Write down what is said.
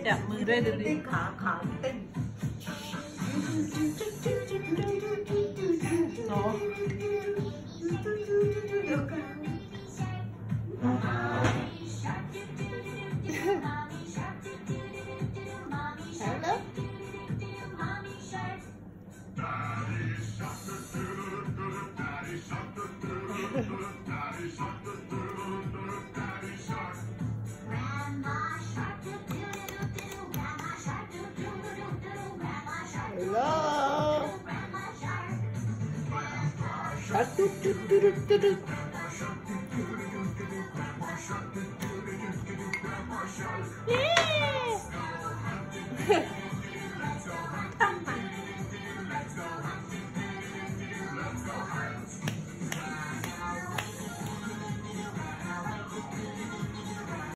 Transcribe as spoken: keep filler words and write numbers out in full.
จับมือด้วยดูดิขาขาเต้นโอ้ Hello. Yeah.